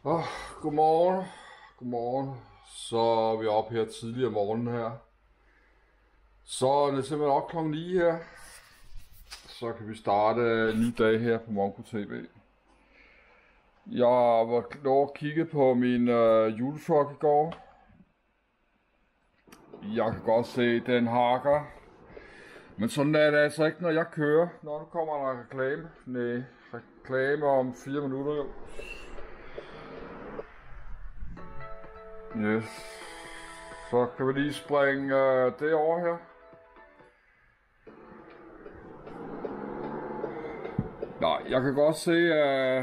Godmorgen. Godmorgen. Så er vi oppe her tidligere om morgenen her. Så er det simpelthen op klokken 9 her. Så kan vi starte en ny dag her på Monko TV. Jeg var over at kigge på min juletruck i går. Jeg kan godt se, den hakker. Men sådan er det altså ikke, når jeg kører. Når nu kommer der reklame. Nej, reklame om 4 minutter jo. Yes. Så kan vi lige springe det over her. Nej, jeg kan godt se, at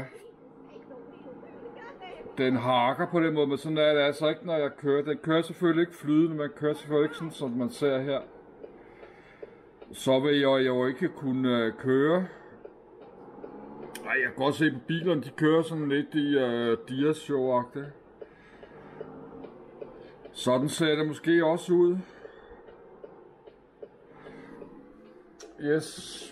den hakker på den måde, men sådan er det altså ikke, når jeg kører. Den kører selvfølgelig ikke flydende, man kører selvfølgelig ikke sådan, som man ser her. Så vil jeg jo ikke kunne køre. Ej, jeg kan godt se på bilerne, de kører sådan lidt i Dias show-agtigt. Sådan ser det måske også ud. Yes.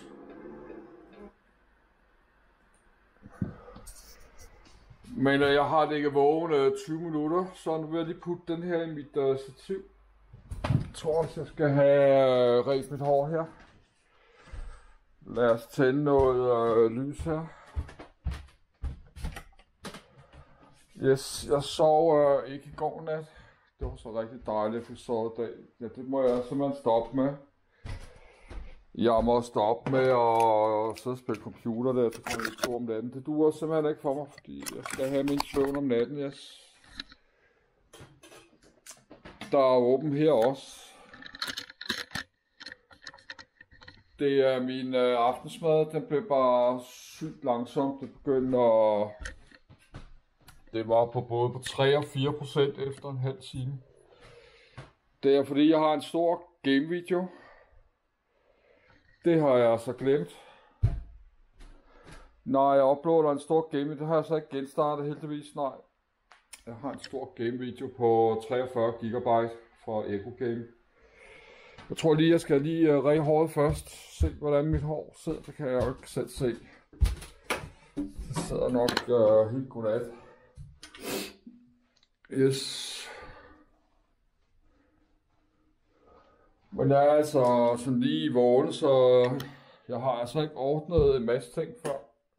Men jeg har ligget vågen 20 minutter, så nu vil jeg lige putte den her i mit stativ. Jeg tror også, jeg skal have ret mit hår her. Lad os tænde noget lys her. Yes, jeg sov ikke i går nat. Det var så rigtig dejligt, at vi sov i dag. Ja, det må jeg simpelthen stoppe med. Jeg må stoppe med at sidde og spille computer der, så kan jeg ikke sove om natten. Det duer simpelthen ikke for mig, fordi jeg skal have min søvn om natten, yes. Der er åben her også. Det er min aftensmad, den blev bare sygt langsomt. Det begyndte at... Det var på både på 3 og 4% efter en halv time. Det er fordi jeg har en stor gamevideo. Det har jeg så glemt. Når jeg uploader en stor gamevideo, det har jeg så ikke genstartet heldigvis, nej. Jeg har en stor gamevideo på 43 GB fra Echo Game. Jeg tror lige, jeg skal lige ræge håret først. Se hvordan mit hår sidder, det kan jeg jo ikke selv se. Det sidder nok helt godnat. Yes. Men jeg er altså sådan lige vågen, så jeg har altså ikke ordnet en masse ting før.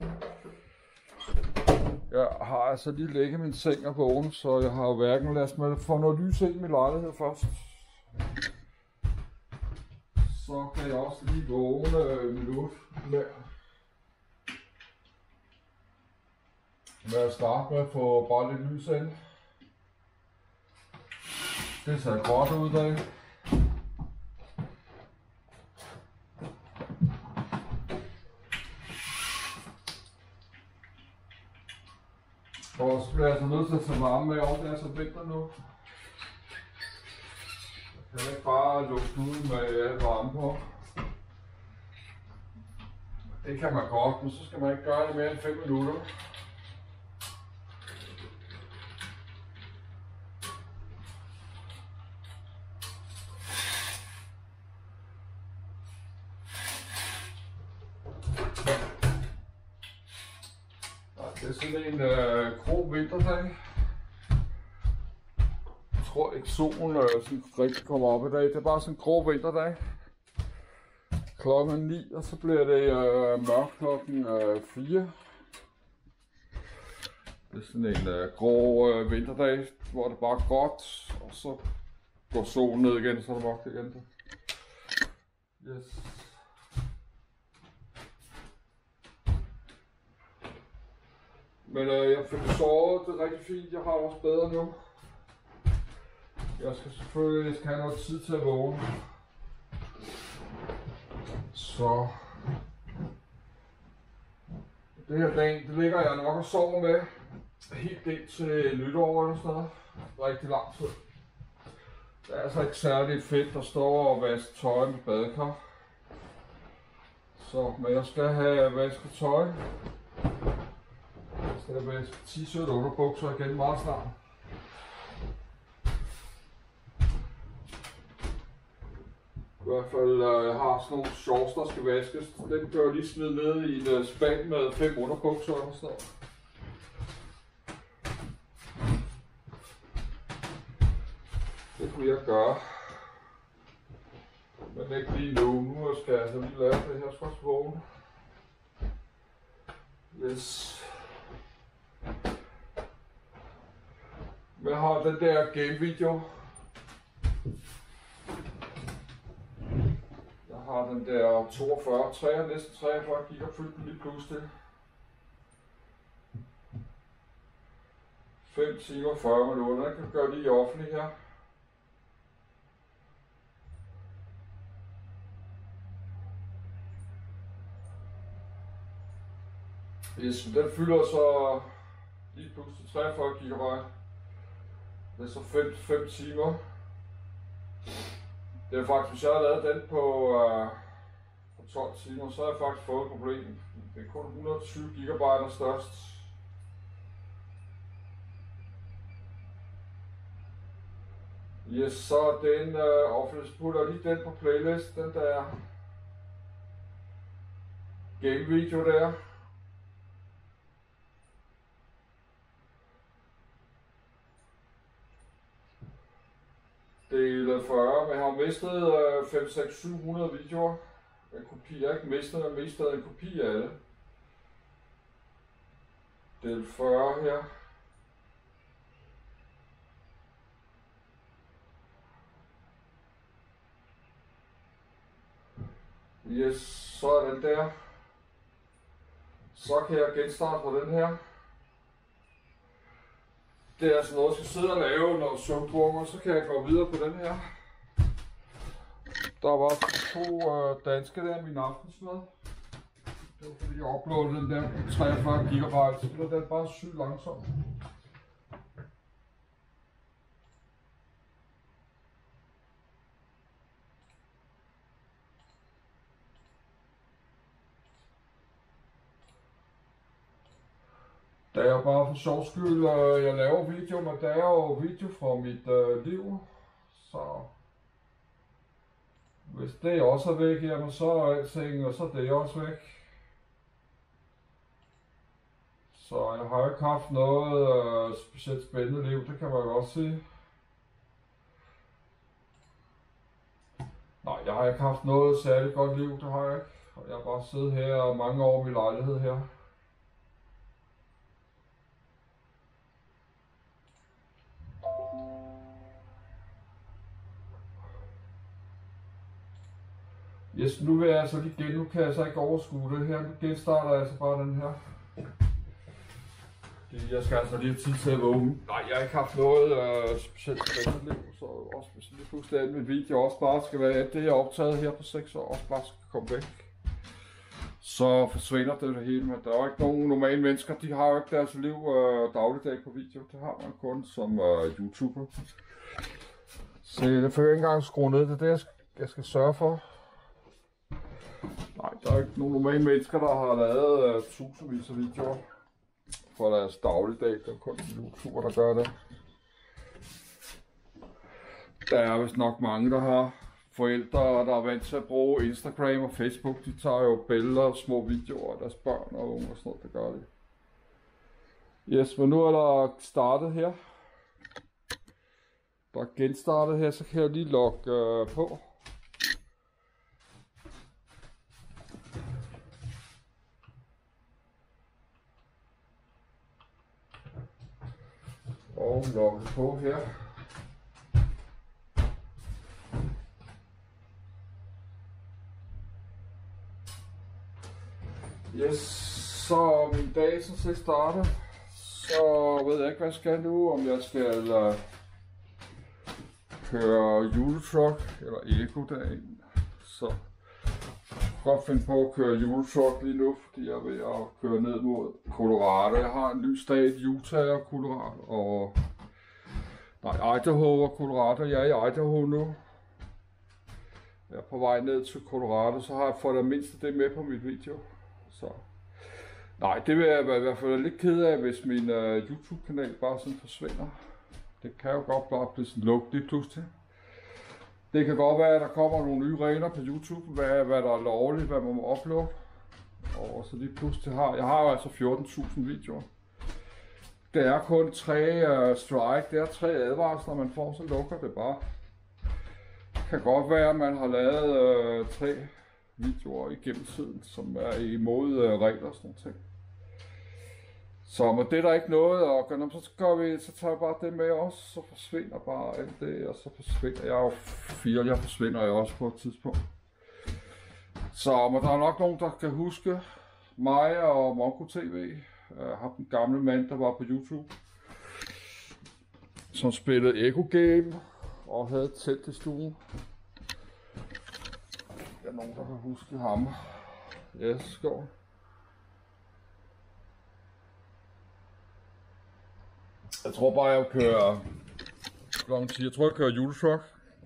Jeg har altså lige lægget min seng og vågen, så jeg har hverken ladet mig få noget lys ind i min lejlighed først. Så kan jeg også lige vågne en minut mere. Lad os starte med at få bare lidt lys ind. Det ser godt ud af. Og så bliver jeg så nødt til at tage varme med over, det er så vinter nu. Jeg kan ikke bare lukke ud med varme på. Det kan man godt, men så skal man ikke gøre det mere end 5 minutter. Det er sådan en grå vinterdag. Jeg tror ikke solen sådan rigtig kommer op i dag. Det er bare sådan en grå vinterdag. Klokken 9, og så bliver det mørkt klokken 4. Det er sådan en grå vinterdag, hvor det bare er gråt, og så går solen ned igen, så er det mørkt igen. Yes. Men jeg fik sovet, det er rigtig fint, jeg har også bedre nu. Jeg skal selvfølgelig have noget tid til at vågne. Så det her dag, det ligger jeg nok og sover med helt ind til nytår eller sådan noget. Rigtig lang tid. Det er altså ikke særlig fedt at stå og vaske tøj med badekar. Så, men jeg skal have vasket tøj. Jeg skal have vasket t-shirt og underbukser igen meget snart. I hvert fald, jeg har sådan nogle shorts, der skal vaskes. Den kan jeg lige smide ned i en spand med 5 underbukser og sådan noget. mere at gøre. Men ikke lige nu. Nu skal jeg altså lige lave det her spørgsmål. Yes. Jeg har den der game video. Jeg har den der 42, næsten 43 giga fyldt den lige pludselig. 5 timer 40 minutter. Den kan gøre lige offentlig her. Yes, den fylder så lige pludselig 43 GB. Det er så 5 timer. Det er faktisk, hvis jeg har lavet den på 12 timer, så har jeg faktisk fået et problem. Det er kun 120 GB der størst. Yes, så den putter lige den på playlist, den der game video der. Del 40, men jeg har mistet 5, 6, 700 videoer. En kopi, jeg har ikke mistet, jeg har mistet en kopi af det. Del 40 her. Yes, så er den der. Så kan jeg genstarte på den her. Det er altså noget, jeg skal sidde og lave, når søvnbunger, så kan jeg gå videre på den her. Der var 2 danske der, min aftensmad. Det var fordi jeg uploadede den der 43 GB, så blev den bare sygt langsom. Det er jo bare for sjov skyld, jeg laver video, men det er jo video fra mit liv, så hvis det også er væk, jamen så er alting, og så er det også væk. Så jeg har ikke haft noget specielt spændende liv, det kan man godt sige. Nej, jeg har ikke haft noget særligt godt liv, det har jeg ikke. Jeg har bare siddet her mange år i min lejlighed her. Yes, nu vil jeg altså lige nu kan jeg så ikke overskue det her. Nu genstarter jeg altså bare den her. Jeg skal altså lige have tid til at vågne. Nej, jeg har ikke haft noget specielt spændende liv, så også hvis lige pludselig at min video også bare skal være, at det jeg har optaget her på 6 år også bare skal komme væk. Så forsvinder det hele, men der er jo ikke nogen normale mennesker, de har jo ikke deres liv dagligdag på video. Det har man kun som YouTuber. Så det får jeg ikke engang skrue ned, det er det jeg skal sørge for. Nej, der er ikke nogen normale mennesker, der har lavet tusindvis af videoer for deres dagligdag. Det er kun YouTuber, der gør det. Der er vist nok mange, der har forældre, der er vant til at bruge Instagram og Facebook. De tager jo billeder og små videoer af deres børn og unge og sådan noget, det gør de. Yes, men nu er der startet her. Der er genstartet her, så kan jeg lige logge på. Og logge på her. Yes, så min dag som set starter. Så ved jeg ikke hvad jeg skal nu, om jeg skal køre juletruck eller Ego-dagen. Så jeg kan godt finde på at køre juletruck lige nu, fordi jeg er ved at køre ned mod Colorado. Jeg har en ny stat, Utah og Colorado, og Idaho og Colorado. Jeg er i Idaho nu. Jeg er på vej ned til Colorado, så har jeg fået det mindste det med på mit video. Så nej, det vil jeg i hvert fald lidt ked af, hvis min YouTube-kanal bare sådan forsvinder. Det kan jo godt bare blive sådan lukket lige pludselig. Det kan godt være, at der kommer nogle nye regler på YouTube, hvad der er lovligt, hvad man må uploade. Og så lige pludselig jeg har jo altså 14.000 videoer. Det er kun 3 strike, det er 3 advarsler, man får, så lukker det bare. kan godt være, at man har lavet 3 videoer igennem tiden, som er imod regler og sådan noget ting. Så men det er der ikke noget at gøre, så tager jeg bare det med også, så forsvinder bare alt det, og så forsvinder jeg jo 4, jeg forsvinder jeg også på et tidspunkt. Så men der er nok nogen, der kan huske mig og Monko TV, ham den gamle mand, der var på YouTube, som spillede Ego Game og havde et telt i stuen. Der er nogen, der kan huske ham. Yes, skål. Jeg tror bare, jeg kører juletruck.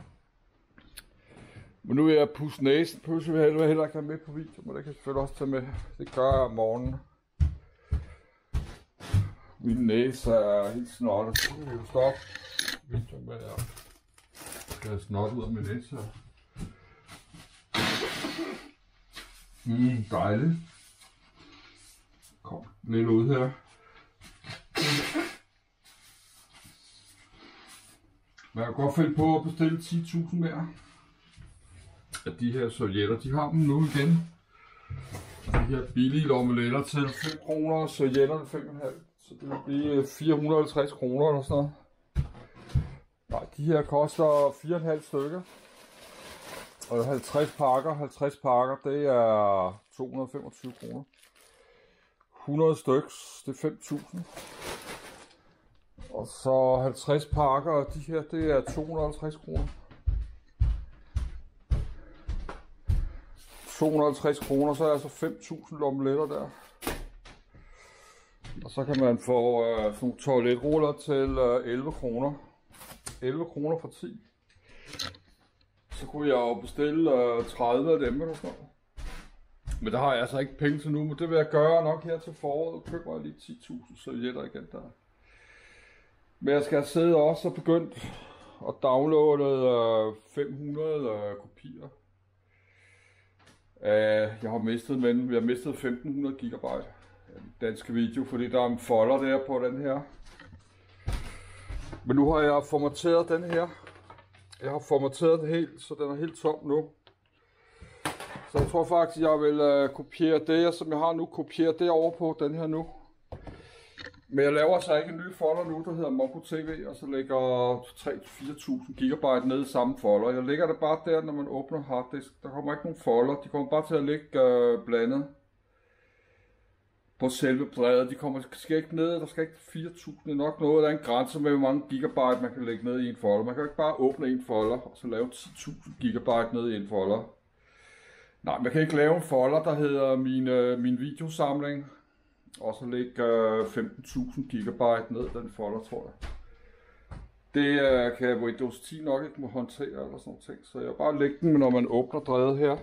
Men nu vil jeg pusse næsen. Pøsse vil jeg heller ikke have med på video, men det kan jeg selvfølgelig også tage med. Det gør jeg om morgenen. Min næse er helt snottet. Så vil jeg stoppe videoen med at skal snot ud af min næse. Dejligt. Kom lidt ud her. Men jeg kan godt finde på at bestille 10.000 mere. At de her servietter, de har dem nu igen. De her billige lommeletter til 5 kroner, og servietterne 5,5. Så det vil blive 450 kroner eller sådan noget. Nej, de her koster 4,5 stykker. Og 50 pakker, det er 225 kroner. 100 stykker, det er 5.000. Og så 50 pakker, og de her, det er 250 kroner. 250 kroner, så er altså 5.000 lommeletter der. Og så kan man få sådan nogle toiletruller til 11 kroner. 11 kroner for 10. Så kunne jeg jo bestille 30 af dem eller sådan noget. Men der har jeg altså ikke penge til nu, men det vil jeg gøre nok her til foråret. Køber jeg lige 10.000 servietter igen der. Men jeg skal sidde også og begyndt at downloade 500 kopier. Jeg har mistet, men vi har mistet 1500 gigabyte danske video, fordi der er en folder der på den her. Men nu har jeg formateret den her. Jeg har formateret den helt, så den er helt tom nu. Så jeg tror faktisk, jeg vil kopiere det, som jeg har nu, kopiere det over på den her nu. Men jeg laver så ikke en ny folder nu, der hedder Monko TV, og så lægger 3-4.000 gigabyte ned i samme folder. Jeg lægger det bare der, når man åbner harddisk. Der kommer ikke nogen folder, de kommer bare til at ligge blandet på selve bladet. De kommer skal ikke ned, der skal ikke 4.000 nok noget. Der er en grænse med, hvor mange gigabyte man kan lægge ned i en folder. Man kan ikke bare åbne en folder, og så lave 10.000 gigabyte ned i en folder. Nej, man kan ikke lave en folder, der hedder min videosamling. Og så lægge 15.000 gigabyte ned den folder, tror jeg. Det kan Windows 10 nok ikke må håndtere eller sådan noget ting. Så jeg bare lægge den, når man åbner drevet her.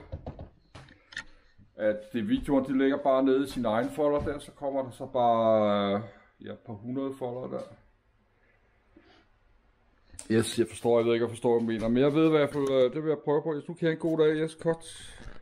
At videoerne, de ligger bare nede i sin egen folder der, så kommer der så bare et par 100 folder der. Yes, jeg ved ikke, hvad jeg forstår, hvad jeg mener. Men jeg ved i hvert fald, det vil jeg prøve på. Yes, nu kan jeg en god dag. Yes, cut.